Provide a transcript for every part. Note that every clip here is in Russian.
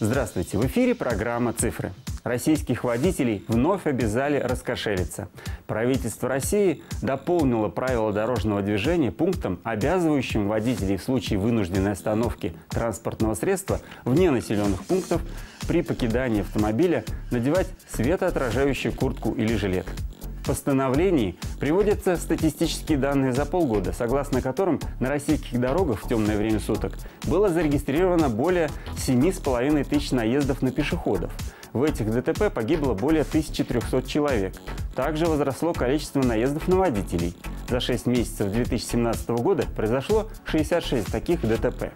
Здравствуйте! В эфире программа «Цифры». Российских водителей вновь обязали раскошелиться. Правительство России дополнило правила дорожного движения пунктом, обязывающим водителей в случае вынужденной остановки транспортного средства вне населенных пунктов при покидании автомобиля надевать светоотражающую куртку или жилет. В постановлении приводятся статистические данные за полгода, согласно которым на российских дорогах в темное время суток было зарегистрировано более 7,5 тысяч наездов на пешеходов. В этих ДТП погибло более 1300 человек. Также возросло количество наездов на водителей. За 6 месяцев 2017 года произошло 66 таких ДТП.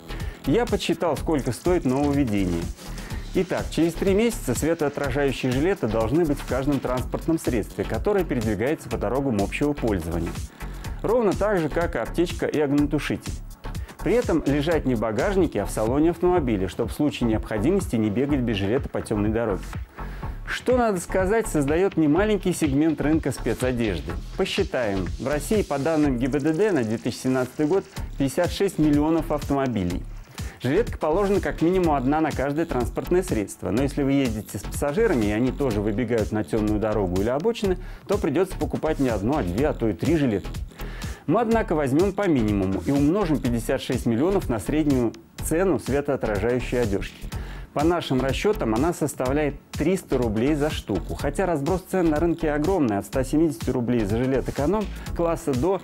Я подсчитал, сколько стоит нововведение. Итак, через 3 месяца светоотражающие жилеты должны быть в каждом транспортном средстве, которое передвигается по дорогам общего пользования. Ровно так же, как и аптечка и огнетушитель. При этом лежать не в багажнике, а в салоне автомобиля, чтобы в случае необходимости не бегать без жилета по темной дороге. Что, надо сказать, создает немаленький сегмент рынка спецодежды. Посчитаем. В России, по данным ГИБДД, на 2017 год 56 миллионов автомобилей. Жилетка положена как минимум одна на каждое транспортное средство. Но если вы ездите с пассажирами, и они тоже выбегают на темную дорогу или обочины, то придется покупать не одну, а 2, а то и 3 жилетки. Мы, однако, возьмем по минимуму и умножим 56 миллионов на среднюю цену светоотражающей одежки. По нашим расчетам она составляет 300 рублей за штуку. Хотя разброс цен на рынке огромный, от 170 рублей за жилет эконом класса до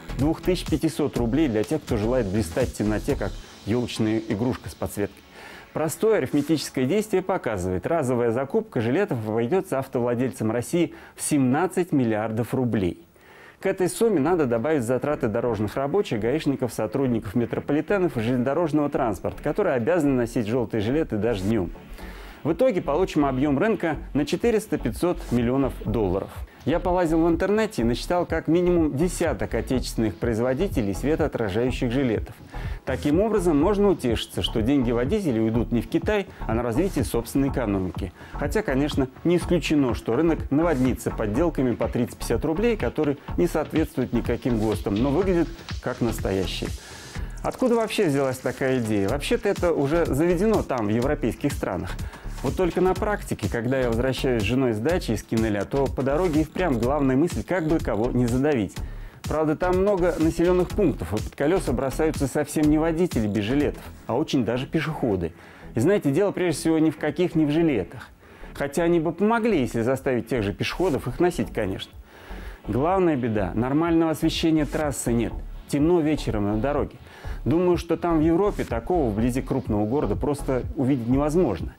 2500 рублей для тех, кто желает блистать в темноте, как елочная игрушка с подсветкой. Простое арифметическое действие показывает, разовая закупка жилетов обойдется автовладельцам России в 17 миллиардов рублей. К этой сумме надо добавить затраты дорожных рабочих, гаишников, сотрудников метрополитенов и железнодорожного транспорта, которые обязаны носить желтые жилеты даже днем. В итоге получим объем рынка на 400-500 миллионов долларов. Я полазил в интернете и насчитал как минимум десяток отечественных производителей светоотражающих жилетов. Таким образом, можно утешиться, что деньги водителей уйдут не в Китай, а на развитие собственной экономики. Хотя, конечно, не исключено, что рынок наводнится подделками по 30-50 рублей, которые не соответствуют никаким ГОСТам, но выглядят как настоящие. Откуда вообще взялась такая идея? Вообще-то это уже заведено там, в европейских странах. Вот только на практике, когда я возвращаюсь с женой с дачи из Кинеля, то по дороге и впрямь главная мысль, как бы кого не задавить. Правда, там много населенных пунктов, и под колеса бросаются совсем не водители без жилетов, а очень даже пешеходы. И знаете, дело прежде всего ни в каких не в жилетах. Хотя они бы помогли, если заставить тех же пешеходов их носить, конечно. Главная беда – нормального освещения трассы нет. Темно вечером на дороге. Думаю, что там в Европе такого вблизи крупного города просто увидеть невозможно.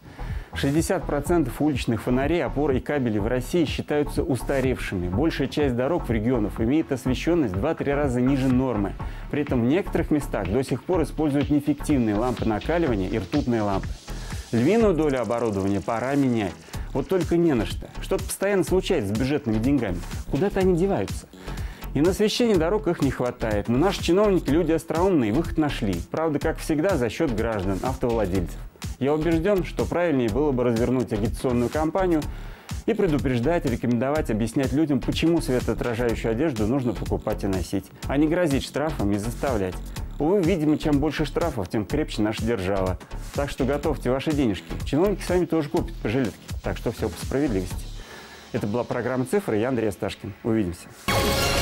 60% уличных фонарей, опор и кабелей в России считаются устаревшими. Большая часть дорог в регионах имеет освещенность в 2-3 раза ниже нормы. При этом в некоторых местах до сих пор используют неэффективные лампы накаливания и ртутные лампы. Львиную долю оборудования пора менять. Вот только не на что. Что-то постоянно случается с бюджетными деньгами. Куда-то они деваются. И на освещение дорог их не хватает. Но наши чиновники люди остроумные, выход нашли. Правда, как всегда, за счет граждан, автовладельцев. Я убежден, что правильнее было бы развернуть агитационную кампанию и предупреждать, рекомендовать, объяснять людям, почему светоотражающую одежду нужно покупать и носить, а не грозить штрафом и заставлять. Увы, видимо, чем больше штрафов, тем крепче наша держава. Так что готовьте ваши денежки. Чиновники сами тоже купят по жилетке. Так что все по справедливости. Это была программа «Цифры». Я Андрей Асташкин. Увидимся.